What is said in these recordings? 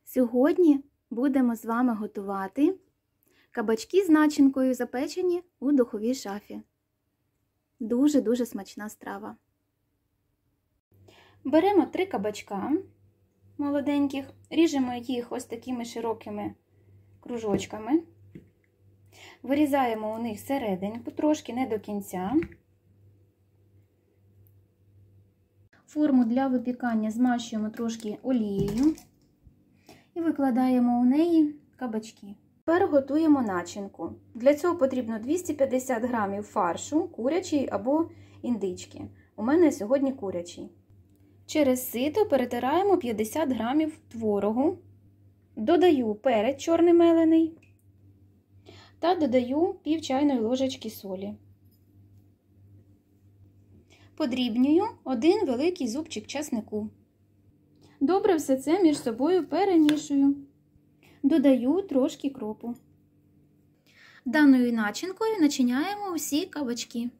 Сьогодні будемо з вами готувати кабачки з начинкою, запечені у духовій шафі. Дуже-дуже смачна страва. Беремо 3 кабачка молоденьких, ріжемо їх ось такими широкими кружочками. Вирізаємо у них серединку, трошки не до кінця. Форму для випікання змащуємо трошки олією і викладаємо у неї кабачки. Тепер готуємо начинку. Для цього потрібно 250 г фаршу, курячий або індички. У мене сьогодні курячий. Через сито перетираємо 50 г творогу, додаю перець чорний мелений та додаю пів чайної ложечки солі. Подрібнюю 1 великий зубчик часнику. Добре все це між собою перемішую. Додаю трошки кропу. Даною начинкою начиняємо усі кабачки.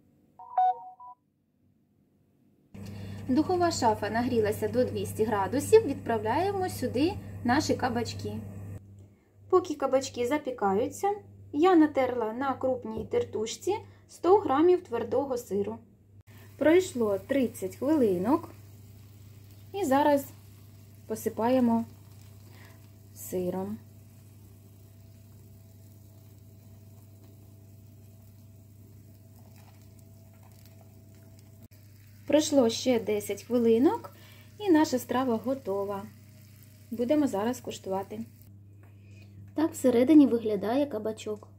Духова шафа нагрілася до 200 градусів, відправляємо сюди наші кабачки. Поки кабачки запікаються, я натерла на крупній тертушці 100 г твердого сиру. Пройшло 30 хвилинок і зараз посипаємо сиром. Пройшло ще 10 хвилинок і наша страва готова. Будемо зараз куштувати. Так всередині виглядає кабачок.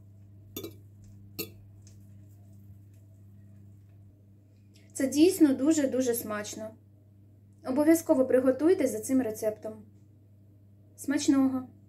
Це дійсно дуже-дуже смачно. Обов'язково приготуйте за цим рецептом. Смачного!